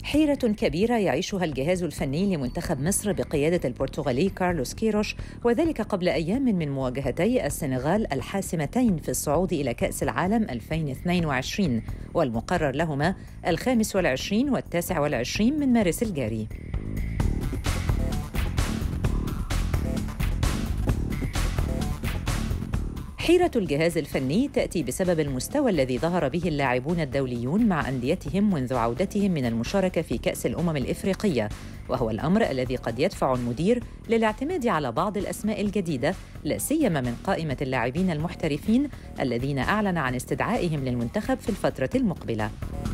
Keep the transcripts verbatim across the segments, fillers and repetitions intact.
حيرة كبيرة يعيشها الجهاز الفني لمنتخب مصر بقيادة البرتغالي كارلوس كيروش، وذلك قبل أيام من مواجهتي السنغال الحاسمتين في الصعود إلى كأس العالم ألفين واثنين وعشرين، والمقرر لهما الخامس والعشرين والتاسع والعشرين من مارس الجاري. حيرة الجهاز الفني تأتي بسبب المستوى الذي ظهر به اللاعبون الدوليون مع أنديتهم منذ عودتهم من المشاركة في كأس الأمم الإفريقية، وهو الأمر الذي قد يدفع المدير للاعتماد على بعض الأسماء الجديدة، لا سيما من قائمة اللاعبين المحترفين الذين أعلن عن استدعائهم للمنتخب في الفترة المقبلة.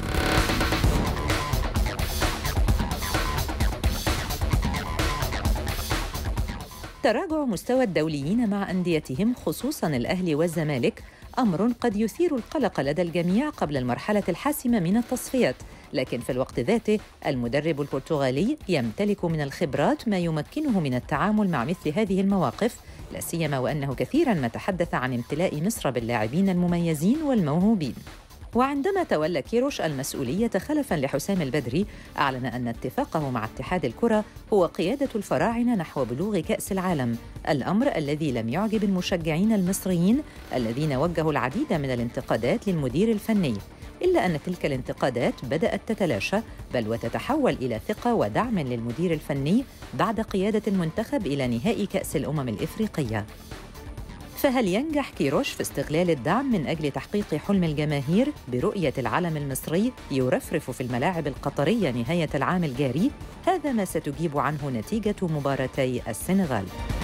تراجع مستوى الدوليين مع أنديتهم خصوصاً الأهلي والزمالك أمر قد يثير القلق لدى الجميع قبل المرحلة الحاسمة من التصفيات، لكن في الوقت ذاته المدرب البرتغالي يمتلك من الخبرات ما يمكنه من التعامل مع مثل هذه المواقف، لا سيما وأنه كثيراً ما تحدث عن امتلاء مصر باللاعبين المميزين والموهوبين. وعندما تولى كيروش المسؤولية خلفاً لحسام البدري، أعلن أن اتفاقه مع اتحاد الكرة هو قيادة الفراعنة نحو بلوغ كأس العالم، الأمر الذي لم يعجب المشجعين المصريين الذين وجهوا العديد من الانتقادات للمدير الفني، إلا أن تلك الانتقادات بدأت تتلاشى بل وتتحول إلى ثقة ودعم للمدير الفني بعد قيادة المنتخب إلى نهائي كأس الأمم الإفريقية. فهل ينجح كيروش في استغلال الدعم من أجل تحقيق حلم الجماهير برؤية العلم المصري يرفرف في الملاعب القطرية نهاية العام الجاري؟ هذا ما ستجيب عنه نتيجة مباراتي السنغال.